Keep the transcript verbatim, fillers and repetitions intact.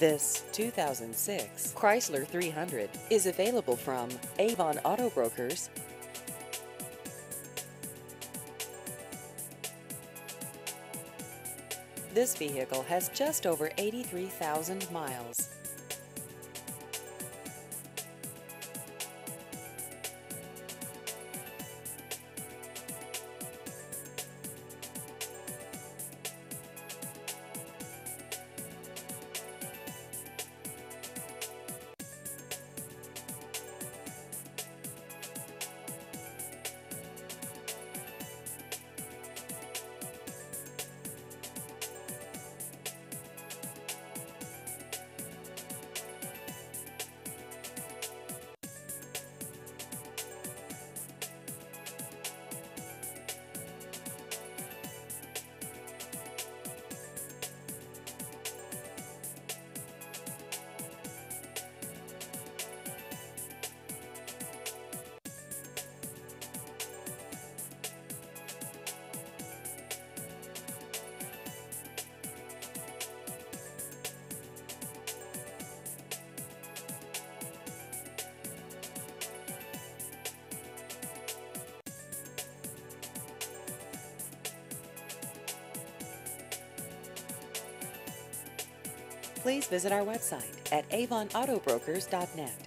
This two thousand six Chrysler three hundred is available from Avon Auto Brokers. This vehicle has just over eighty-three thousand miles. Please visit our website at avon auto brokers dot net.